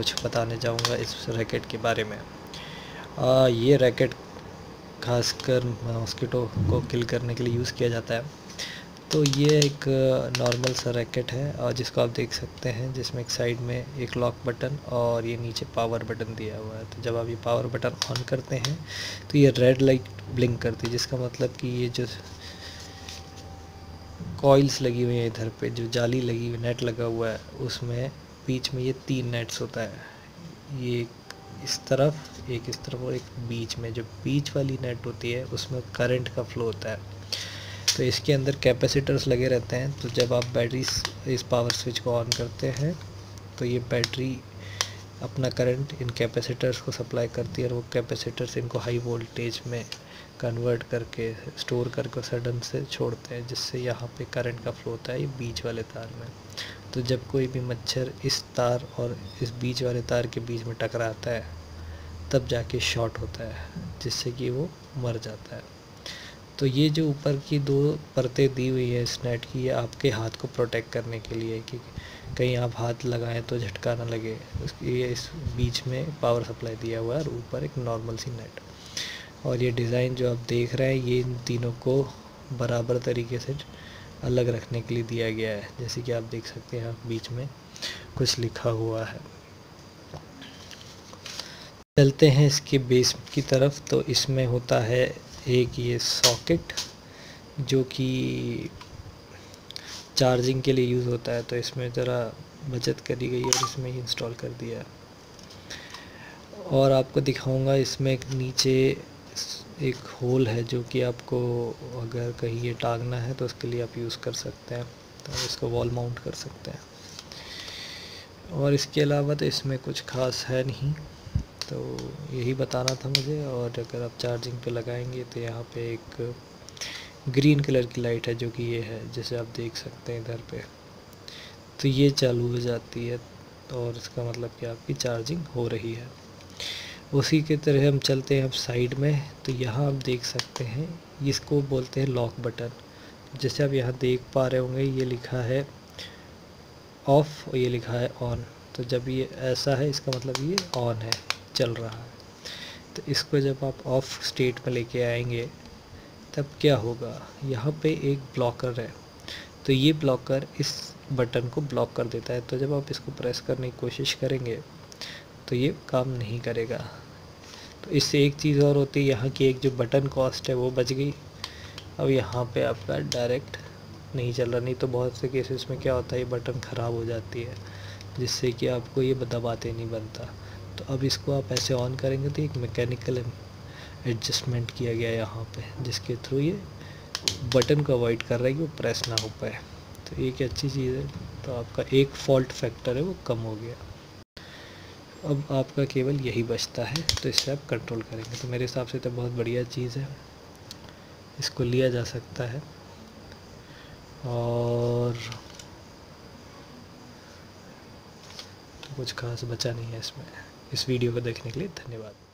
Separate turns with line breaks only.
कुछ बताने जाऊंगा इस रैकेट के बारे में। ये रैकेट खासकर मॉस्किटो को किल करने के लिए यूज़ किया जाता है। तो ये एक नॉर्मल सा रैकेट है और जिसको आप देख सकते हैं, जिसमें एक साइड में एक लॉक बटन और ये नीचे पावर बटन दिया हुआ है। तो जब आप ये पावर बटन ऑन करते हैं तो ये रेड लाइट ब्लिंक करती है, जिसका मतलब कि ये जो कॉइल्स लगी हुई है इधर पे, जो जाली लगी हुई नेट लगा हुआ है, उसमें बीच में ये 3 नेट्स होता है। ये इस तरफ, एक इस तरफ और एक बीच में। जो बीच वाली नेट होती है उसमें करंट का फ्लो होता है। तो इसके अंदर कैपेसिटर्स लगे रहते हैं। तो जब आप बैटरी इस पावर स्विच को ऑन करते हैं तो ये बैटरी अपना करंट इन कैपेसिटर्स को सप्लाई करती है और वो कैपेसिटर्स इनको हाई वोल्टेज में कन्वर्ट करके स्टोर करके सडन से छोड़ते हैं, जिससे यहाँ पे करंट का फ्लो होता है ये बीच वाले तार में। तो जब कोई भी मच्छर इस तार और इस बीच वाले तार के बीच में टकराता है तब जाके शॉर्ट होता है, जिससे कि वो मर जाता है। तो ये जो ऊपर की 2 परतें दी हुई है इस नेट की, ये आपके हाथ को प्रोटेक्ट करने के लिए, कि कहीं आप हाथ लगाएं तो झटका ना लगे, उसके लिए इस बीच में पावर सप्लाई दिया हुआ है और ऊपर एक नॉर्मल सी नेट। और ये डिज़ाइन जो आप देख रहे हैं ये इन तीनों को बराबर तरीके से अलग रखने के लिए दिया गया है। जैसे कि आप देख सकते हैं बीच में कुछ लिखा हुआ है। चलते हैं इसके बेस की तरफ। तो इसमें होता है एक ये सॉकेट जो कि चार्जिंग के लिए यूज़ होता है। तो इसमें ज़रा बचत करी गई और इसमें ही इंस्टॉल कर दिया है। और आपको दिखाऊंगा इसमें एक नीचे एक होल है जो कि आपको अगर कहीं ये टांगना है तो उसके लिए आप यूज़ कर सकते हैं। तो आप इसको वॉल माउंट कर सकते हैं। और इसके अलावा तो इसमें कुछ खास है नहीं। तो यही बताना था मुझे। और अगर आप चार्जिंग पे लगाएंगे तो यहाँ पे एक ग्रीन कलर की लाइट है जो कि ये है, जैसे आप देख सकते हैं इधर पे। तो ये चालू हो जाती है और इसका मतलब कि आपकी चार्जिंग हो रही है। उसी की तरह हम चलते हैं अब साइड में। तो यहाँ आप देख सकते हैं इसको बोलते हैं लॉक बटन। जैसे आप यहाँ देख पा रहे होंगे ये लिखा है ऑफ़ और ये लिखा है ऑन। तो जब ये ऐसा है इसका मतलब ये ऑन है, चल रहा है। तो इसको जब आप ऑफ़ स्टेट में लेके आएंगे तब क्या होगा, यहाँ पे एक ब्लॉकर है। तो ये ब्लॉकर इस बटन को ब्लॉक कर देता है। तो जब आप इसको प्रेस करने की कोशिश करेंगे तो ये काम नहीं करेगा। तो इससे एक चीज़ और होती है, यहाँ की एक जो बटन कॉस्ट है वो बच गई। अब यहाँ पे आपका डायरेक्ट नहीं चल रहा। नहीं तो बहुत से केसेस में क्या होता है ये बटन ख़राब हो जाती है, जिससे कि आपको ये दबाते नहीं बनता। तो अब इसको आप ऐसे ऑन करेंगे तो एक मैकेनिकल एडजस्टमेंट किया गया है यहाँ पे, जिसके थ्रू ये बटन को अवॉइड कर रहा है कि वो प्रेस ना हो पाए। तो एक अच्छी चीज़ है। तो आपका एक फॉल्ट फैक्टर है वो कम हो गया। अब आपका केवल यही बचता है, तो इससे आप कंट्रोल करेंगे। तो मेरे हिसाब से तो बहुत बढ़िया चीज़ है, इसको लिया जा सकता है। और कुछ खास बचा नहीं है इसमें। इस वीडियो को देखने के लिए धन्यवाद।